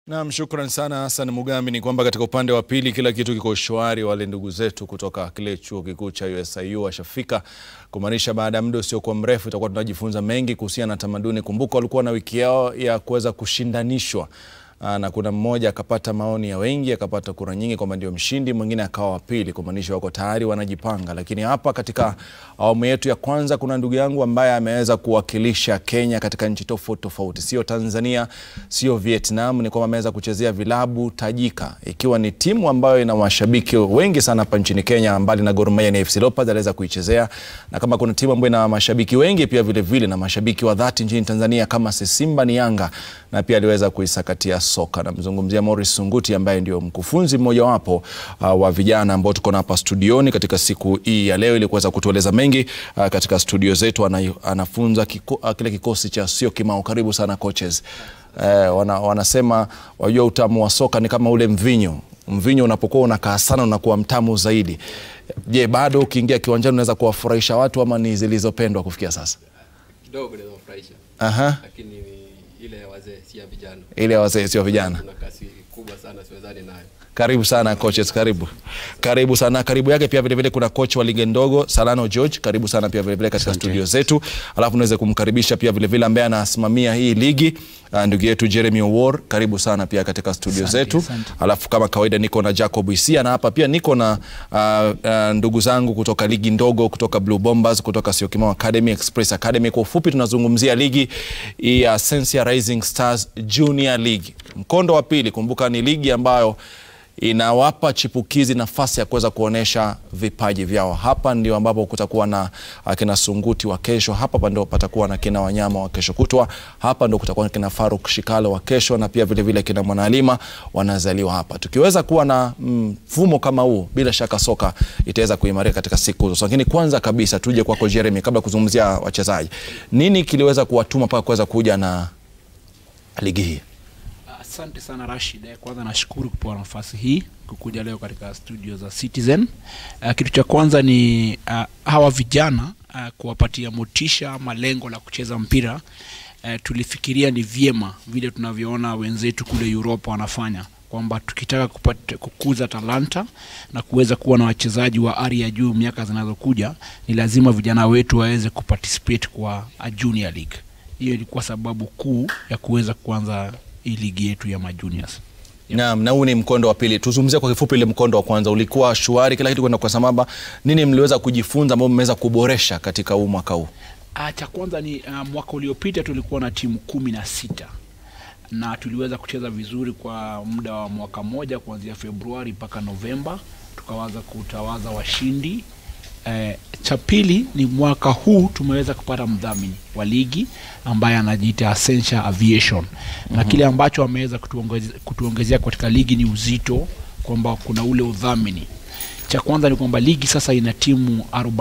Naam, shukran sana Hassan Mugambi. Ni kwamba katika upande wa pili kila kitu kiko shwari. Wale ndugu zetu kutoka kile chuo kikuu cha USIU washafika, kumaanisha baada ya muda usio kwa mrefu tutakuwa tunajifunza mengi kuhusiana na tamaduni. Kumbuka walikuwa na wiki yao ya kuweza kushindanishwa, na kuna mmoja akapata maoni ya wengi, akapata kura nyingi kwamba ndio mshindi, mwingine akawa wa pili, kumaanisha wako tayari wanajipanga. Lakini hapa katika awamu yetu ya kwanza kuna ndugu yangu ambaye ameweza kuwakilisha Kenya katika nchi tofauti tofauti, sio Tanzania, sio Vietnam. Ni kwamba ameweza kuchezea vilabu tajika, ikiwa ni timu ambayo ina mashabiki wengi sana hapa nchini Kenya. Mbali na Gor Mahia na FC Leopards aliweza kuichezea, na kama kuna timu ambayo ina mashabiki wengi pia vile vile na mashabiki wa dhati nchini Tanzania kama Simba ni Yanga, na pia aliweza kuisakatia soka. Na mzungumzia Morris Sunguti ambaye ndio mkufunzi mmoja wapo wa vijana ambao tuko hapa studioni katika siku hii ya leo ili kuweza kutueleza mengi katika studio zetu. Anafunza kile kikosi cha sio kimao. Karibu sana coaches. Wanasema wajua utamu wa soka ni kama ule mvinyo. Mvinyo unapokuwa unakaa sana unakuwa mtamu zaidi. Je, bado ukiingia kiwanjani unaweza kuwafurahisha watu ama ni zilizopendwa kufikia sasa? Kidogo ndio kufurahisha. Lakini ile ya wazee si ya vijana. Ile ya wazee si ya vijana. Kuna kasi kubwa sana siwezani nayo. Karibu sana coaches, karibu. Karibu sana. Karibu yake pia vile vile kuna coach wa ligi ndogo Salano George, karibu sana pia vile vile katika studio zetu. Alafu naweza kumkaribisha pia vile vile ambaye anasimamia hii ligi, ndugu yetu Jeremy Owor, karibu sana pia katika studio zetu. Alafu kama kawaida niko na Jacob Isia, na hapa pia niko na ndugu zangu kutoka ligi ndogo, kutoka Blue Bombers, kutoka Syokimau Academy, Express Academy. Kwa ufupi tunazungumzia ligi ya Sensia Rising Stars Junior League. Mkondo wa pili, kumbuka ni ligi ambayo inawapa chipukizi nafasi ya kuweza kuonesha vipaji vyao. Hapa ndio ambapo kutakuwa na kina Sunguti wa kesho, hapa ndio patakuwa na kina Wanyama wa kesho kutwa, hapa ndio kutakuwa na kina Faruk Shikalo wa kesho, na pia vile vile kina Mwanalima wanazaliwa hapa. Tukiweza kuwa na mfumo kama huu, bila shaka soka itaweza kuimarika katika siku hizo. Lakini kwanza kabisa tuje kwako Jeremy, kabla kuzungumzia wachezaji. Nini kiliweza kuwatuma mpaka kuweza kuja na ligi hii? Asante sana Rashid. Kwanza nashukuru kwa nafasi hii kukuja leo katika studio za Citizen. Kitu cha kwanza ni hawa vijana kuwapatia motisha, malengo la kucheza mpira. Tulifikiria ni vyema vile tunavyoona wenzetu kule Europa wanafanya, kwamba tukitaka kukuza talanta na kuweza kuwa na wachezaji wa ari ya juu miaka zinazokuja, ni lazima vijana wetu waweze kuparticipate kwa junior league. Hiyo ilikuwa sababu kuu ya kuweza kuanza hii ligi yetu ya majuniors. Naam, na huu ni mkondo wa pili. Tuzungumzie kwa kifupi ile mkondo wa kwanza. Ulikuwa shwari, kila kitu kwenda kwa sambamba. Nini mliweza kujifunza ambao mmeweza kuboresha katika huu mwaka huu? Cha kwanza ni mwaka uliopita tulikuwa na timu 16 na tuliweza kucheza vizuri kwa muda wa mwaka mmoja, kuanzia Februari mpaka Novemba, tukawaza kutawaza washindi. Cha pili ni mwaka huu tumeweza kupata mdhamini wa ligi ambaye anajiita Essential Aviation. Na kile ambacho ameweza kutuongezea katika ligi ni uzito, kwamba kuna ule udhamini. Cha kwanza ni kwamba ligi sasa ina timu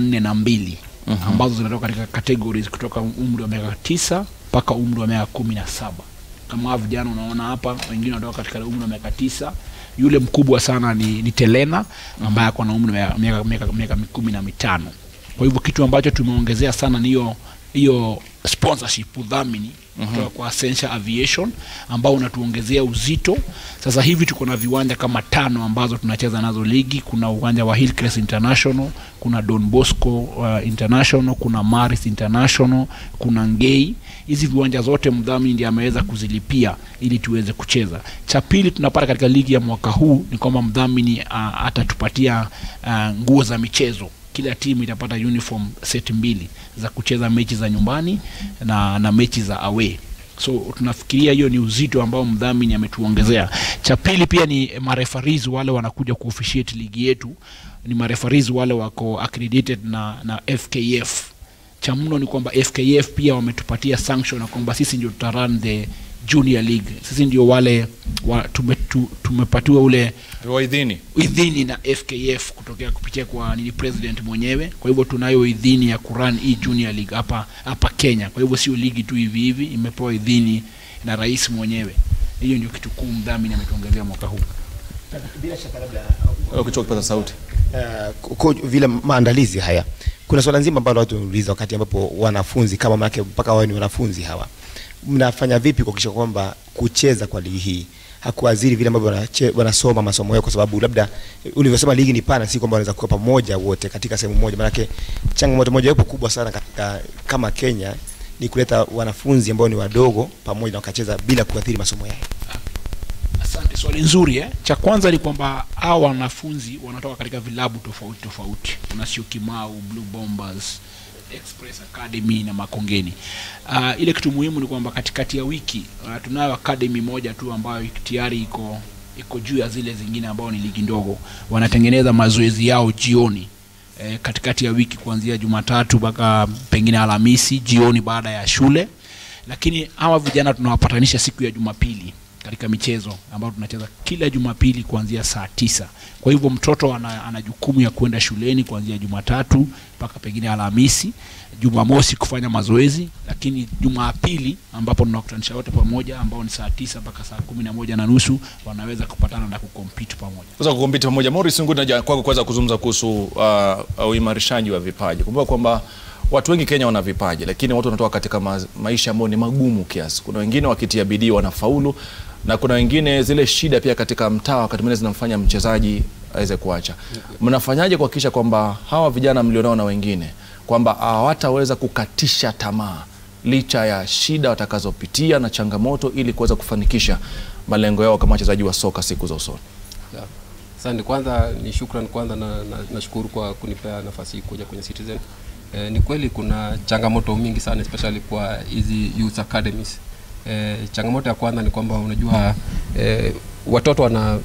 42 ambazo zinatoka katika categories kutoka umri wa miaka 9 mpaka umri wa miaka 17. Kama vijana unaona hapa, wengine wanatoka katika umri wa miaka 9. Yule mkubwa sana ni Telena ambaye ako na umri wa miaka 15. Kwa hivyo kitu ambacho tumeongezea sana ni hiyo sponsorship, udhamini kutoka kwa Essential Aviation ambao unatuongezea uzito. Sasa hivi tuko na viwanja kama 5 ambazo tunacheza nazo ligi. Kuna uwanja wa Hillcrest International, kuna Don Bosco International, kuna Maris International, kuna Ngei. Hizi viwanja zote mdhamini ndiye ameweza kuzilipia ili tuweze kucheza. Cha pili tunapata katika ligi ya mwaka huu ni kwamba mdhamini atatupatia nguo za michezo. Kila timu itapata uniform set 2 za kucheza mechi za nyumbani na mechi za away. So tunafikiria hiyo ni uzito ambao mdhamini ametuongezea. Cha pili pia ni mareferees wale wanakuja kuofficiate ligi yetu. Ni mareferees wale wako accredited na FKF. Cha mno ni kwamba FKF pia wametupatia sanction na kwamba sisi ndio tutarun the junior league. Sisi ndio wale tumepatiwa ule idhini na FKF kutokea kupitia kwa president mwenyewe. Kwa hivyo tunayo idhini ya kurun hii junior league hapa Kenya. Kwa hivyo sio ligi tu hivi, imepewa idhini na rais mwenyewe. Hiyo ndio kitu kuu mdhamini ametuongezea mwaka huu. Bila shaka labda ukipata sauti vile maandalizi haya, kuna swala nzima ambalo watu wanauliza wakati ambapo wanafunzi kama mpaka wao ni wanafunzi hawa, mnafanya vipi kuhakikisha kwamba kucheza kwa ligi hii hakuadhiri vile ambavyo wanasoma masomo yao, kwa sababu labda ulivyosema ligi ni pana, si kwamba wanaweza kuwa pamoja wote katika sehemu moja. Maana changamoto moja hapo kubwa sana katika kama Kenya ni kuleta wanafunzi ambao ni wadogo pamoja na wakacheza bila kuathiri masomo yao. Asante, swali nzuri. Cha kwanza ni kwamba hao wanafunzi wanatoka katika vilabu tofauti tofauti. Kuna Syokimau, Blue Bombers, Express Academy na Makongeni. Ile kitu muhimu ni kwamba katikati ya wiki tunayo academy moja tu ambayo tayari iko juu ya zile zingine ambao ni ligi ndogo. Wanatengeneza mazoezi yao jioni katikati ya wiki kuanzia Jumatatu mpaka pengine Alhamisi jioni baada ya shule. Lakini hawa vijana tunawapatanisha siku ya Jumapili katika michezo ambayo tunacheza kila Jumapili kuanzia saa 9. Kwa hivyo mtoto ana jukumu ya kwenda shuleni kuanzia Jumatatu mpaka pengine Alhamisi, Jumamosi kufanya mazoezi, lakini Jumapili ambapo tunakutanisha wote pamoja ambao ni saa 9 mpaka saa 11:30 wanaweza kupatana na kucompete pamoja. Sasa kucompete pamoja. Morris Ngudi, naja kwako kwanza kuzungumza kuhusu uimarishaji wa vipaji. Kumbuka kwamba watu wengi Kenya wana vipaji, lakini watu wanatoka katika maisha ambayo ni magumu kiasi. Kuna wengine wakitia bidii wanafaulu, na kuna wengine zile shida pia katika mtaa wakati mwingine zinamfanya mchezaji aweze kuacha. Mnafanyaje kuhakikisha kwamba hawa vijana mlionao na wengine kwamba hawataweza kukatisha tamaa licha ya shida watakazopitia na changamoto ili kuweza kufanikisha malengo yao kama wachezaji wa soka siku za usoni? Asante, kwanza ni shukrani kwanza na nashukuru kwa kunipea nafasi hii kuja kwenye Citizen. Ni kweli kuna changamoto mingi sana especially kwa hizi youth academies. Changamoto ya kwanza ni kwamba unajua watoto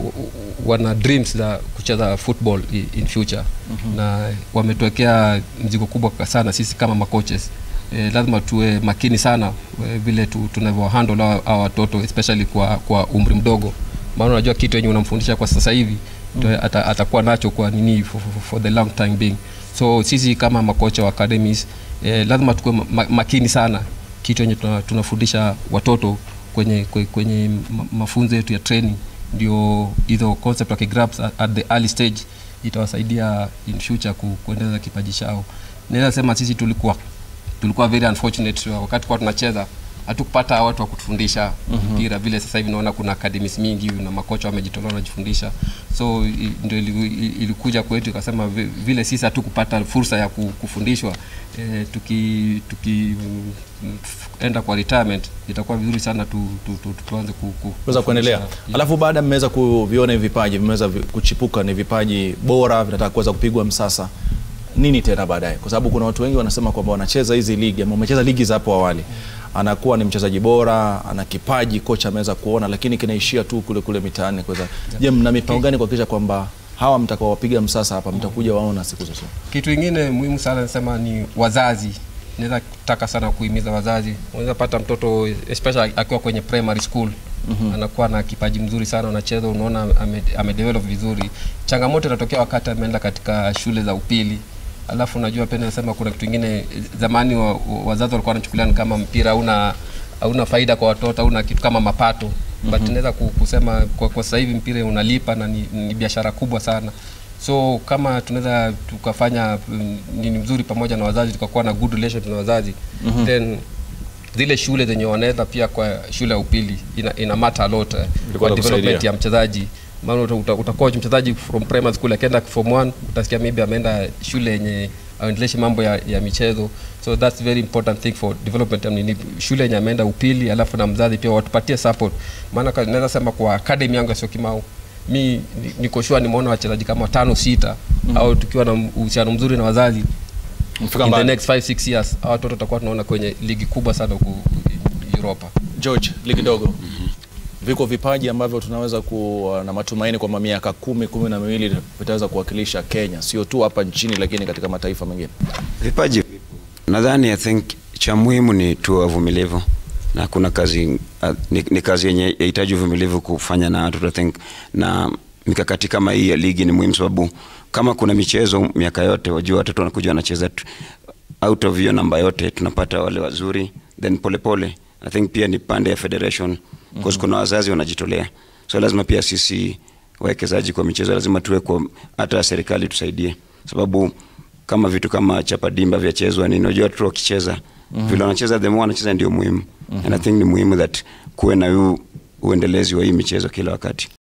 wana dreams za kucheza football in future. Na wametuwekea mzigo kubwa sana sisi kama macoaches. Lazima tuwe makini sana vile tunavyo handle hao watoto especially kwa umri mdogo. Maana unajua kitu yenye unamfundisha kwa sasa hivi atakuwa nacho kwa nini for the long time being. So sisi kama makocha wa academies lazima tuwe makini sana kitu yenye tunafundisha watoto kwenye mafunzo yetu ya training, ndio hizo concept wakigrabs at the early stage itawasaidia in future kuendeleza kipaji chao. Naweza sema sisi tulikuwa very unfortunate wakati kwa tunacheza hatukupata watu wa kutufundisha mpira vile sasa hivi naona kuna academies mingi na makocha wamejitolea wanajifundisha. So ndio ilikuja kwetu ikasema vile sisi hatukupata fursa ya kufundishwa, enda kwa retirement itakuwa vizuri sana tuanze kuweza kuendelea. Alafu baada mmeweza kuviona vipaji vimeweza kuchipuka, ni vipaji bora vinataka kuweza kupigwa msasa, nini tena baadaye? Kwa sababu kuna watu wengi wanasema kwamba wanacheza hizi ligi ama wamecheza ligi za hapo awali, anakuwa ni mchezaji bora, ana kipaji, kocha ameweza kuona, lakini kinaishia tu kule mitaani. Kwa sababu je, mna mipango gani kuhakikisha kwamba hawa mtakao wapiga msasa hapa mtakuja waona siku zote? Kitu kingine muhimu sana nasema ni wazazi. Naweza kutaka sana kuhimiza wazazi. Unaweza pata mtoto especially akiwa kwenye primary school anakuwa na kipaji mzuri sana, anacheza, unaona amedevelop vizuri. Changamoto inatokea wakati ameenda katika shule za upili. Alafu unajua pia nasema kuna kitu kingine zamani wazazi walikuwa wanachukulia kama mpira hauna faida kwa watoto, hauna kitu kama mapato. But naweza kusema kwa sasa hivi mpira unalipa na ni biashara kubwa sana. So kama tunaweza tukafanya nini mzuri pamoja na wazazi, tukakuwa na good relation na wazazi, then zile shule zenye wanaweza pia kwa shule ya upili ina matter a lot kwa development ya mchezaji. Maana utakuwa mchezaji from primary school akaenda form 1 utasikia maybe ameenda shule yenye aendeleshe mambo ya michezo. So that's very important thing for development. Ni shule yenye ameenda upili, alafu na mzazi pia watupatie support. Maana naweza sema kwa academy yangu ya Syokimau niko sure nimeona wachezaji kama 5-6 au tukiwa na uhusiano mzuri na wazazi in the next 5-6 years hao watoto tutakuwa tunaona kwenye ligi kubwa sana huko Europa. George, ligi ndogo. Viko vipaji ambavyo tunaweza kuwa na matumaini kwa miaka 10-12 vitaweza kuwakilisha Kenya, sio tu hapa nchini lakini katika mataifa mengine. Vipaji nadhani I think cha muhimu ni tu uvumilivu, na kuna kazi ni kazi yenye inahitaji uvumilivu kufanya na watu. I think na mikakati kama hii ya ligi ni muhimu, sababu kama kuna michezo miaka yote wajua watoto wanakuja wanacheza out of hiyo namba yote tunapata wale wazuri, then polepole I think pia ni pande ya federation because kuna wazazi wanajitolea. So lazima pia sisi wawekezaji kwa michezo lazima tuwe kwa hata serikali tusaidie, sababu kama vitu kama chapadimba vya chezwa ni unajua watu wakicheza vile wanacheza the more wanacheza ndio muhimu. And I think ni muhimu that kuwe na uendelezi wa hii michezo kila wakati.